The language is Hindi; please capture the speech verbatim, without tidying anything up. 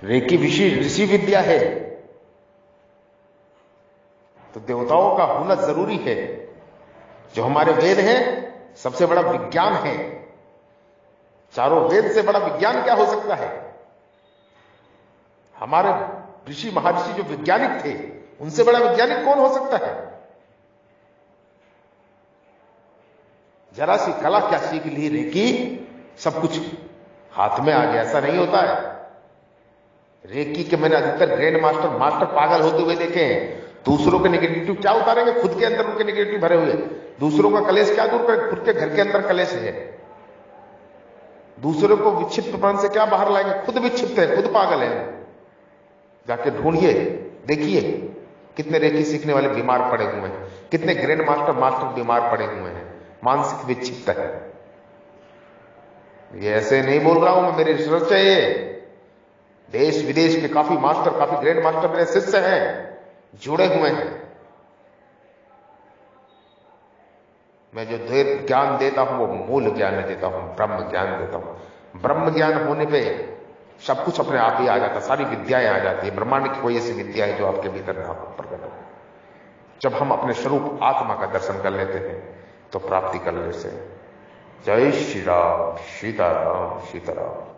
रेकी ऋषि ऋषि विद्या है, तो देवताओं का होना जरूरी है। जो हमारे वेद हैं सबसे बड़ा विज्ञान है। चारों वेद से बड़ा विज्ञान क्या हो सकता है? हमारे ऋषि महर्षि जो वैज्ञानिक थे, उनसे बड़ा वैज्ञानिक कौन हो सकता है? जरा सी कला क्या सीख ली रेकी, सब कुछ हाथ में आ गया। ऐसा नहीं होता है। रेकी के मैंने अधिकतर ग्रैंड मास्टर मास्टर पागल होते हुए देखे हैं। दूसरों के नेगेटिव क्या उतारेंगे? खुद के अंदर उनके नेगेटिव भरे हुए। दूसरों का कलेश क्या दूर करें? खुद के घर के अंदर कलेश है। दूसरों को विक्षिप्तपन से क्या बाहर लाएंगे? खुद विक्षिप्त है, खुद पागल है। जाके ढूंढिए, देखिए कितने रेकी सीखने वाले बीमार पड़े हुए हैं, कितने ग्रैंड मास्टर मास्टर बीमार पड़े हुए हैं, मानसिक विक्षिप्त है। ये ऐसे नहीं बोल रहा हूं मैं, मेरी रिसर्च है ये। देश विदेश के काफी मास्टर, काफी ग्रैंड मास्टर मेरे शिष्य हैं, जुड़े हुए हैं। मैं जो ज्ञान देता हूं वो मूल ज्ञान देता हूं, ब्रह्म ज्ञान देता हूं। ब्रह्म ज्ञान होने पे सब कुछ अपने आप ही आ जाता, सारी विद्याएं आ जाती है। ब्रह्मांड की कोई ऐसी विद्या है जो आपके भीतर ना प्रकट हो। जब हम अपने स्वरूप आत्मा का दर्शन कर लेते हैं तो प्राप्ति कर लेते हैं। जय श्री राम, सीताराम, सीताराम।